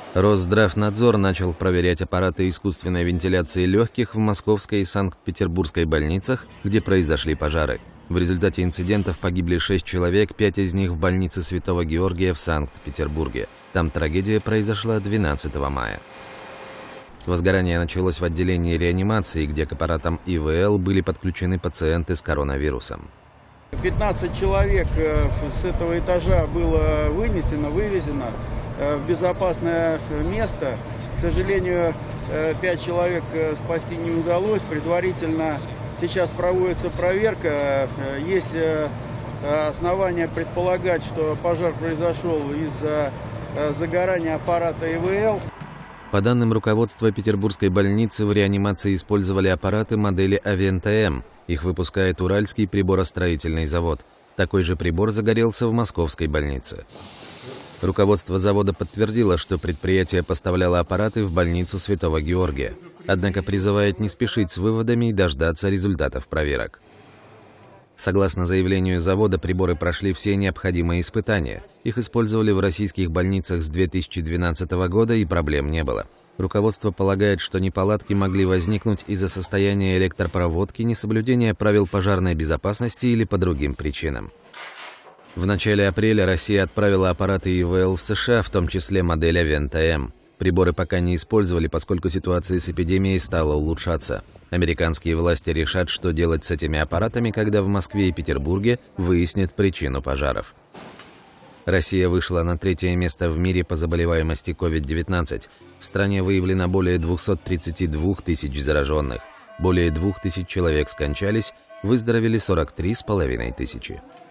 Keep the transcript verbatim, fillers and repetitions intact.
Росздравнадзор начал проверять аппараты искусственной вентиляции легких в Московской и Санкт-Петербургской больницах, где произошли пожары. В результате инцидентов погибли шесть человек, пять из них в больнице Святого Георгия в Санкт-Петербурге. Там трагедия произошла двенадцатого мая. Возгорание началось в отделении реанимации, где к аппаратам И В Л были подключены пациенты с коронавирусом. пятнадцать человек с этого этажа было вынесено, вывезено в безопасное место. К сожалению, пять человек спасти не удалось. Предварительно сейчас проводится проверка. Есть основания предполагать, что пожар произошел из-за загорания аппарата И В Л. По данным руководства Петербургской больницы, в реанимации использовали аппараты модели Авента М. Их выпускает Уральский приборостроительный завод. Такой же прибор загорелся в Московской больнице. Руководство завода подтвердило, что предприятие поставляло аппараты в больницу Святого Георгия. Однако призывает не спешить с выводами и дождаться результатов проверок. Согласно заявлению завода, приборы прошли все необходимые испытания. Их использовали в российских больницах с две тысячи двенадцатого года, и проблем не было. Руководство полагает, что неполадки могли возникнуть из-за состояния электропроводки, несоблюдения правил пожарной безопасности или по другим причинам. В начале апреля Россия отправила аппараты И В Л в США, в том числе модель Авента М. Приборы пока не использовали, поскольку ситуация с эпидемией стала улучшаться. Американские власти решат, что делать с этими аппаратами, когда в Москве и Петербурге выяснят причину пожаров. Россия вышла на третье место в мире по заболеваемости ковид девятнадцать. В стране выявлено более двухсот тридцати двух тысяч зараженных. Более двух тысяч человек скончались, выздоровели сорок три с половиной тысячи.